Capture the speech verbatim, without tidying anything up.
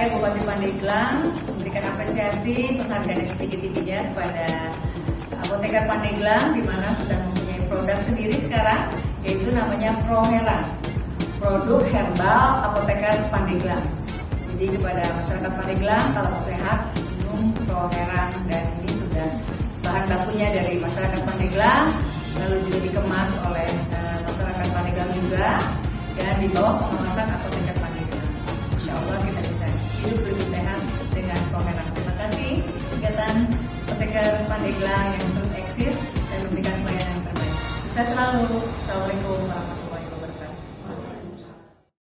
saya Bupati Pandeglang memberikan apresiasi penghargaan yang setinggi-tingginya kepada Apoteker Pandeglang, di mana sudah mempunyai produk sendiri sekarang, yaitu namanya ProHeran, produk herbal Apoteker Pandeglang. Jadi kepada masyarakat Pandeglang, kalau mau sehat minum ProHeran, dan ini sudah bahan bakunya dari masyarakat Pandeglang, lalu juga dikemas oleh uh, masyarakat Pandeglang juga, dan di bawah pengawasan Apoteker Pandeglang. Insya Allah kita bisa hidup lebih sehat dengan ProHeran. Terima kasih kegiatan Apoteker Pandeglang yang terus eksis dan memberikan pelayanan yang terbaik. Saya selalu. Assalamualaikum warahmatullahi wabarakatuh.